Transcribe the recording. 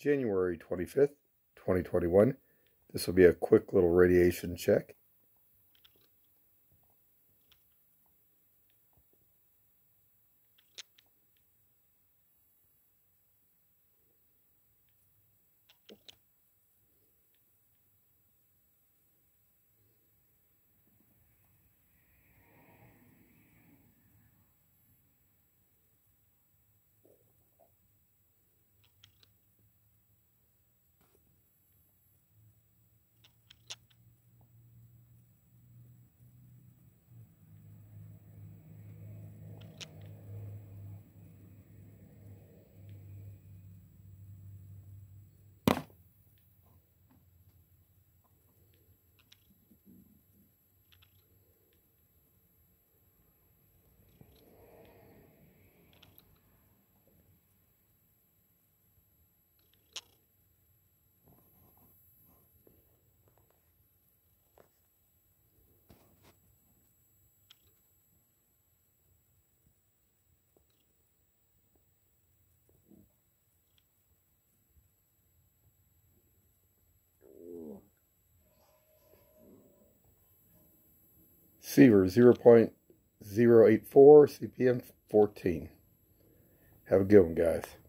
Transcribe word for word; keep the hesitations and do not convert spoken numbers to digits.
January twenty-fifth, twenty twenty-one. This will be a quick little radiation check. Sievers zero point zero eight four, C P M fourteen. Have a good one, guys.